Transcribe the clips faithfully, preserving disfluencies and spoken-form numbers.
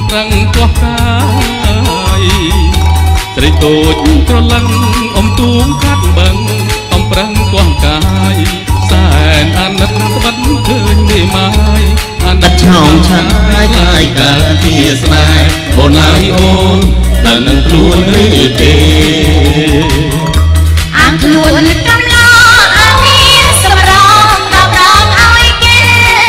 ប្រឹងទាស់កាយស្រីតូចក្រឡឹងអំទួងកាត់បឹងអំប្រឹងទាស់កាយសែនអាណិតក្បិតឃើញមេម៉ាយអាណិតឆោមឆាយកាយកាពីស្នេហ៍អូនហើយអូនដល់នឹងខ្លួនឬទេអាងខ្លួនកំឡោអាមានសម្រងដល់ដងឲ្យគេ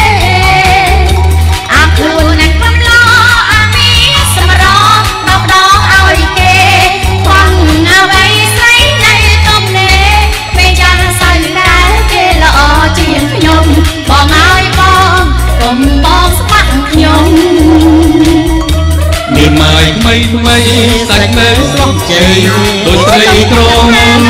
អាងខ្លួនកំឡោអាមានសម្រងដល់ដងឲ្យគេខ្វងអ្វីស្រីនៅទុំនេះពេលយ៉ាងសើដែរគេល្អជាងខ្ញុំបងឲ្យបងកុំបងស្បាក់ខ្ញុំមានម៉ាយថ្មីថ្មីសាច់នៅស្រស់ជ័យដូចត្រីក្រម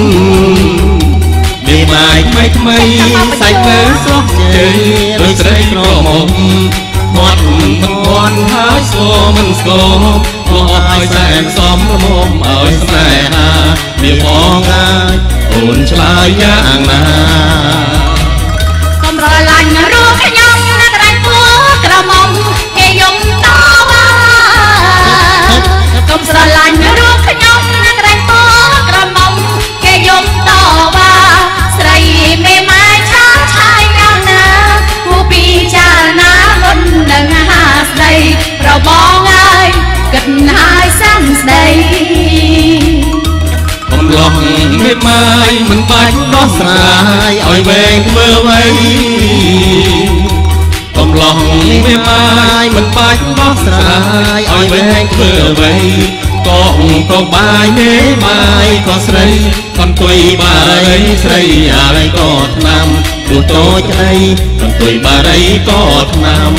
មានម៉ាយថ្មីថ្មីសាច់នៅស្រស់ជ័យដូចត្រីក្រមមាត់មិនមាន់ហើយស្គរមិនស្គរមកឲ្យសែនសំរមុំឲ្យស្នេហាមានបងហើយអូនឆ្លើយយ៉ាងណាកុំរលាញ់រូបខ្ញុំណាក្រែងពោះក្រមុំគេយំតវ៉ាកុំស្រឡាញ់រូបខ្ញុំណាក្រែងពោះក្រមុំគេយំតវ៉ាស្រីមេម៉ាយឆាឆាយយ៉ាងណាគូពីចាណាមុននឹងហាស្ដីប្របងហើយគិតហើយសាំស្ដីកំឡោះមេម៉ាយមិនបាច់ដោះស្រាយឲ្យវែងធ្វើអ្វីកំឡោះមេម៉ាយមិនបាច់ដោះស្រាយឲ្យវែងធ្វើអ្វីក៏ក៏បាយមេម៉ាយក៏ស្រីកន្ទុយបារីស្រីហើយក៏ថ្នាំទោះតូចក្ដីកន្ទុយបារីក៏ថ្នាំ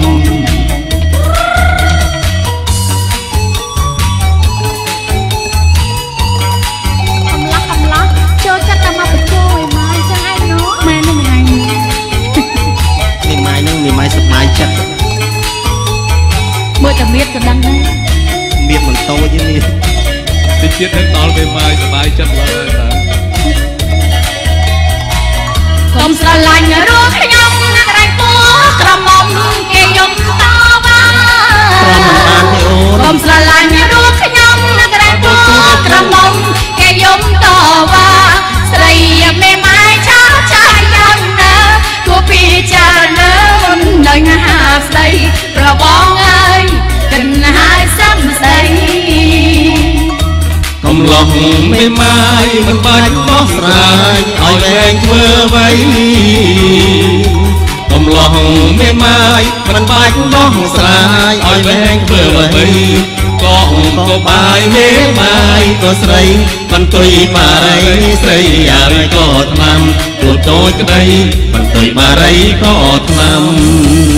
មើលតែមៀតក៏ដឹងដែរមៀតមិនតូចទេនេះតិចទៀតនឹងដល់ពេលម៉ាយសប្បាយចិត្តឡើយបាទកុំស្រឡាញ់រូបខ្ញុំណាក្រែងពោះក្រមុំគេយំតវ៉ាកុំស្រឡាញ់រូបខ្ញុំណាក្រែងពោះក្រមុំគេយំតវ៉ាស្រីមេម៉ាយឆាឆាយយ៉ាងណាគួរពីចាណាមុននឹងហាស្ដីប្របងហើយគិនហើយសាំស្ដីកំឡោះមេម៉ាយមិនបាច់ដោះស្រាយឲ្យវែងធ្វើអ្វីកំឡោះមេម៉ាយមិនបាច់ដោះស្រាយឲ្យវែងធ្វើអ្វីក៏ក៏បាយមេម៉ាយក៏ស្រីបន្ទុយបារីស្រីហើយក៏ថ្នាំទូតូចក្ដីបន្ទុយបារីក៏ថ្នាំ